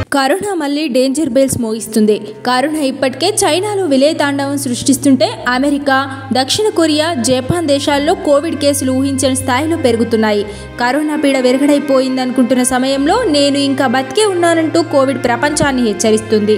Corona మళ్ళీ danger bells మోగిస్తుంది. Corona ఇప్పటికే చైనాలో విలయతాండవం సృష్టిస్తుంటే అమెరికా, దక్షిణ కొరియా, జపాన్ దేశాల్లో కోవిడ్ కేసులు ఊహించని స్థాయిలో పెరుగుతున్నాయి. కరోనా పీడ విరగడైపోయిందనుకుంటున్న సమయంలో నేను ఇంకా బతికే ఉన్నానంటూ కోవిడ్ ప్రపంచాన్ని హెచ్చరిస్తుంది.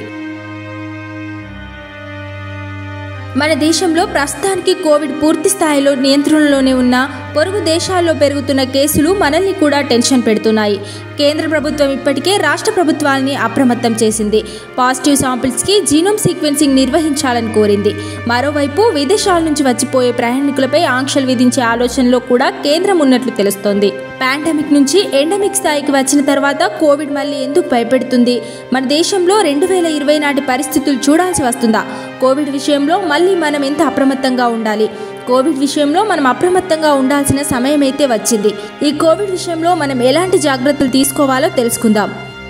మన దేశంలో ప్రస్తుతానికి కోవిడ్ పూర్తి స్థాయిలో నియంత్రణలోనే ఉన్న పొరుగు దేశాల్లో పెరుగుతున్న కేసులు మనల్ని కూడా టెన్షన్ పెడుతున్నాయి. కేంద్ర ప్రభుత్వం ఇప్పటికే రాష్ట్ర ప్రభుత్వాలని అప్రమత్తం చేసింది. పాజిటివ్ శాంపిల్స్కి జీనోమ్ సీక్వెన్సింగ్ నిర్వహించాలని కోరింది. మరోవైపు విదేశాల నుంచి వచ్చిపోయే ప్రయాణికులపై ఆంక్షలు విధించే ఆలోచనలో కూడా కేంద్రం ఉన్నట్లు తెలుస్తోంది. పాండమిక్ నుంచి ఎండమిక్ స్థాయికి వచ్చిన తర్వాత కోవిడ్ మళ్ళీ ఎందుకు భయపెడుతుంది? మన దేశంలో 2020 నాటి పరిస్థితులు చూడాల్సి వస్తుందా? కోవిడ్ విషయంలో మళ్ళీ మనం ఎంత అప్రమత్తంగా ఉండాలి? కోవిడ్ విషయంలో మనం అప్రమత్తంగా ఉండాల్సిన సమయం అయితే వచ్చింది. ఈ కోవిడ్ విషయంలో మనం ఎలాంటి జాగ్రత్తలు తీసుకోవాలో తెలుసుకుందాం.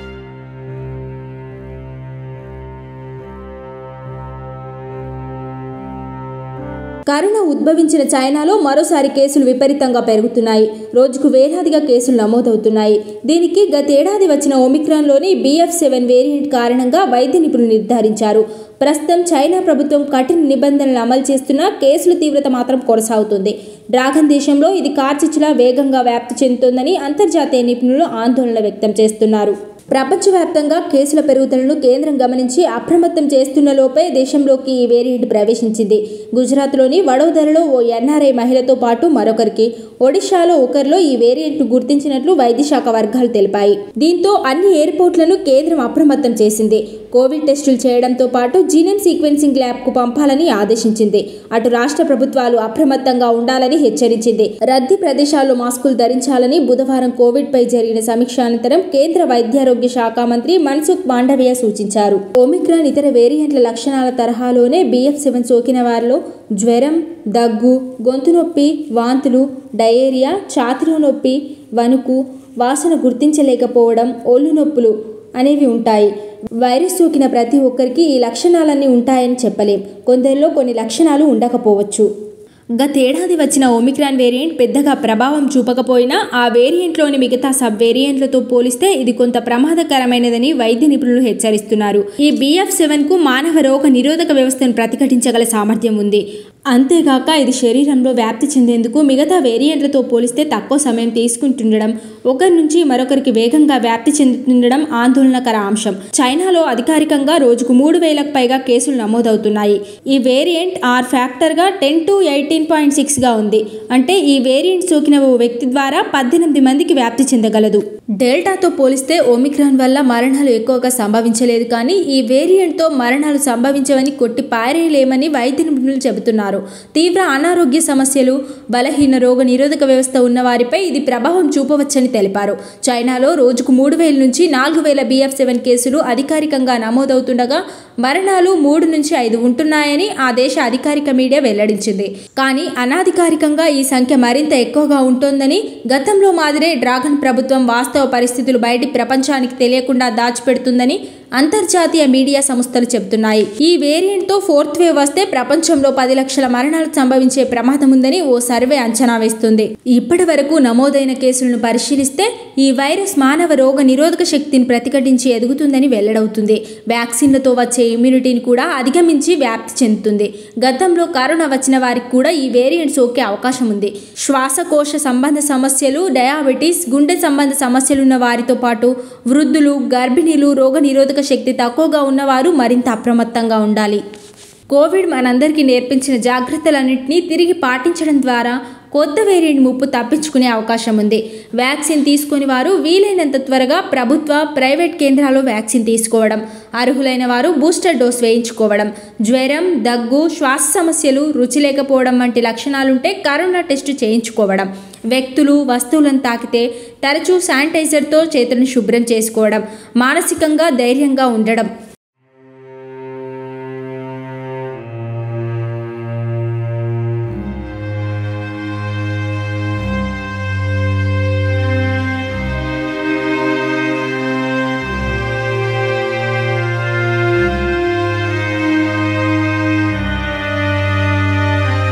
కరోనా ఉద్భవించిన చైనాలో మరోసారి కేసులు విపరీతంగా పెరుగుతున్నాయి. రోజుకు వేలాదిగా కేసులు నమోదవుతున్నాయి. దీనికి గతేడాది వచ్చిన ఒమిక్రాన్లోని BF.7 వేరియంట్ కారణంగా వైద్య నిపుణులు నిర్ధారించారు. ప్రస్తుతం చైనా ప్రభుత్వం కఠిన నిబంధనలు అమలు చేస్తున్నా కేసుల తీవ్రత మాత్రం కొనసాగుతుంది. డ్రాగన్ దేశంలో ఇది కార్చిచ్చులా వేగంగా వ్యాప్తి చెందుతోందని అంతర్జాతీయ నిపుణులు ఆందోళన వ్యక్తం చేస్తున్నారు. ప్రపంచవ్యాప్తంగా కేసుల పెరుగుదలను కేంద్రం గమనించి అప్రమత్తం చేస్తున్న లోపే దేశంలోకి ఈ వేరియంట్ ప్రవేశించింది. గుజరాత్లోని వడోదరలో ఓ NRI మహిళతో పాటు మరొకరికి, ఒడిశాలో ఒకరిలో ఈ వేరియంట్ను గుర్తించినట్లు వైద్యశాఖ వర్గాలు తెలిపాయి. దీంతో అన్ని ఎయిర్పోర్ట్లను కేంద్రం అప్రమత్తం చేసింది. కోవిడ్ టెస్టులు చేయడంతో పాటు జీనోమ్ సీక్వెన్సింగ్ ల్యాబ్కు పంపాలని ఆదేశించింది. అటు రాష్ట్ర ప్రభుత్వాలు అప్రమత్తంగా ఉండాలని హెచ్చరించింది. రద్దీ ప్రదేశాల్లో మాస్కులు ధరించాలని బుధవారం కోవిడ్పై జరిగిన సమీక్ష అనంతరం కేంద్ర వైద్యారోగ్య శాఖ మంత్రి మన్సుఖ్ మాండవీయ సూచించారు. ఒమిక్రాన్ ఇతర వేరియంట్ల లక్షణాల తరహాలోనే BF.7 సోకిన వారిలో జ్వరం, దగ్గు, గొంతు నొప్పి, వాంతులు, డయేరియా, ఛాతీలో నొప్పి, వణుకు, వాసన గుర్తించలేకపోవడం, ఒళ్ళు నొప్పులు అనేవి ఉంటాయి. వైరస్ సోకిన ప్రతి ఒక్కరికి ఈ లక్షణాలన్నీ ఉంటాయని చెప్పలేం. కొందరిలో కొన్ని లక్షణాలు ఉండకపోవచ్చు. గతేడాది వచ్చిన ఒమిక్రాన్ వేరియంట్ పెద్దగా ప్రభావం చూపకపోయినా ఆ వేరియంట్లోని మిగతా సబ్ వేరియంట్లతో పోలిస్తే ఇది కొంత ప్రమాదకరమైనదని వైద్య నిపుణులు హెచ్చరిస్తున్నారు. ఈ BF.7కు మానవ రోగ నిరోధక వ్యవస్థను ప్రతిఘటించగల సామర్థ్యం ఉంది. అంతేగాక ఇది శరీరంలో వ్యాప్తి చెందేందుకు మిగతా వేరియంట్లతో పోలిస్తే తక్కువ సమయం తీసుకుంటుండడం, ఒకరి నుంచి మరొకరికి వేగంగా వ్యాప్తి చెందుతుండడం ఆందోళనకర అంశం. చైనాలో అధికారికంగా రోజుకు 3,000కు పైగా కేసులు నమోదవుతున్నాయి. ఈ వేరియంట్ R ఫ్యాక్టర్గా 10 to 18.6గా ఉంది. అంటే ఈ వేరియంట్ సోకిన ఓ వ్యక్తి ద్వారా 18 మందికి వ్యాప్తి చెందగలదు. డెల్టాతో పోలిస్తే ఒమిక్రాన్ వల్ల మరణాలు ఎక్కువగా సంభవించలేదు. కానీ ఈ వేరియంట్తో మరణాలు సంభవించవని కొట్టి పారేయలేమని వైద్య నిపుణులు చెబుతున్నారు. తీవ్ర అనారోగ్య సమస్యలు, బలహీన రోగ నిరోధక వ్యవస్థ ఉన్న వారిపై ఇది ప్రభావం చూపవచ్చని తెలిపారు. చైనాలో రోజుకు 3,000 నుంచి 4,000 BF.7 కేసులు అధికారికంగా నమోదవుతుండగా మరణాలు 3 నుంచి 5 ఉంటున్నాయని ఆ దేశ అధికారిక మీడియా వెల్లడించింది. కానీ అనాధికారికంగా ఈ సంఖ్య మరింత ఎక్కువగా ఉంటోందని, గతంలో మాదిరే డ్రాగన్ ప్రభుత్వం వాస్తవ పరిస్థితులు బయటి ప్రపంచానికి తెలియకుండా దాచిపెడుతుందని అంతర్జాతీయ మీడియా సంస్థలు చెబుతున్నాయి. ఈ వేరియంట్తో 4th వేవ్ వస్తే ప్రపంచంలో 10 లక్షల మరణాలు సంభవించే ప్రమాదం ఉందని ఓ సర్వే అంచనా వేస్తుంది. ఇప్పటి వరకు నమోదైన కేసులను పరిశీలిస్తే ఈ వైరస్ మానవ రోగ నిరోధక శక్తిని ప్రతిఘటించి ఎదుగుతుందని వెల్లడవుతుంది. వ్యాక్సిన్లతో వచ్చే ఇమ్యూనిటీని కూడా అధిగమించి వ్యాప్తి చెందుతుంది. గతంలో కరోనా వచ్చిన వారికి కూడా ఈ వేరియంట్ సోకే అవకాశం ఉంది. శ్వాసకోశ సంబంధ సమస్యలు, డయాబెటీస్, గుండె సంబంధ సమస్యలున్న వారితో పాటు వృద్ధులు, గర్భిణీలు, రోగ నిరోధక శక్తి తక్కువగా ఉన్నవారు మరింత అప్రమత్తంగా ఉండాలి. కోవిడ్ మనందరికీ నేర్పించిన జాగ్రత్తలన్నింటినీ తిరిగి పాటించడం ద్వారా కొత్త వేరియంట్ ముప్పు తప్పించుకునే అవకాశం ఉంది. వ్యాక్సిన్ తీసుకుని వారు వీలైనంత త్వరగా ప్రభుత్వ, ప్రైవేట్ కేంద్రాల్లో వ్యాక్సిన్ తీసుకోవడం, అర్హులైన వారు బూస్టర్ డోస్ వేయించుకోవడం, జ్వరం, దగ్గు, శ్వాస సమస్యలు, రుచి లేకపోవడం వంటి లక్షణాలుంటే కరోనా టెస్టు చేయించుకోవడం, వ్యక్తులు, వస్తువులను తాకితే తరచూ శానిటైజర్తో చేతులను శుభ్రం చేసుకోవడం, మానసికంగా ధైర్యంగా ఉండడం,